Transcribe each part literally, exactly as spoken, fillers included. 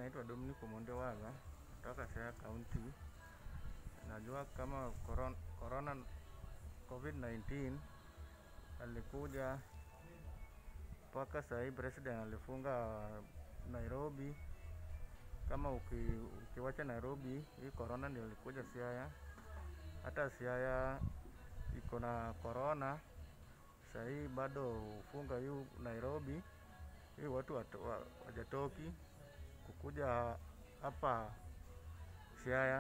naitwa Dominic Mondewaga kutoka Siaya County. Najua kama corona, corona COVID nineteen alikuja mpaka saa hii president alifunga Nairobi. Kama uki, ukiwacha Nairobi, hii corona ndio ilikuja Siaya. Hata Siaya iko na corona. Saa hii bado ufunga hii Nairobi. Hii watu wajatoki kukuja hapa Siaya.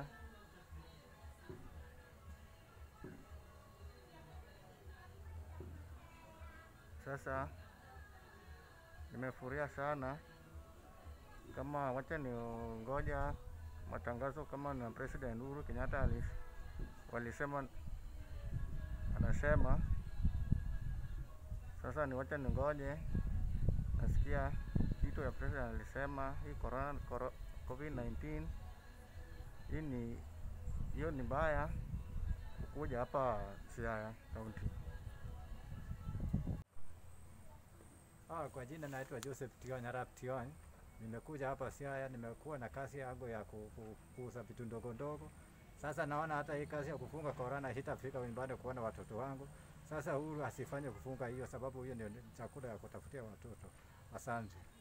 Sasa nimefuria sana, kama wacha ni ngoja matangazo kama na President Uhuru Kenyatta walisema anasema. Sasa ni wacha ni ngoje nasikia kitu ya President alisema hii corona COVID nineteen hii ni hiyo ni mbaya kukuja hapa Siaya County. Ah, kwa jina naitwa Joseph Tion Arap Tion. Nimekuja hapa Siaya, nimekuwa na kazi yangu ya kuuza vitu ndogo ndogo. Sasa naona hata hii kazi ya kufunga corona hitafika nyumbani kuona watoto wangu. Sasa Uhuru asifanye kufunga hiyo, sababu hiyo ndio chakula ya kutafutia watoto. Asante.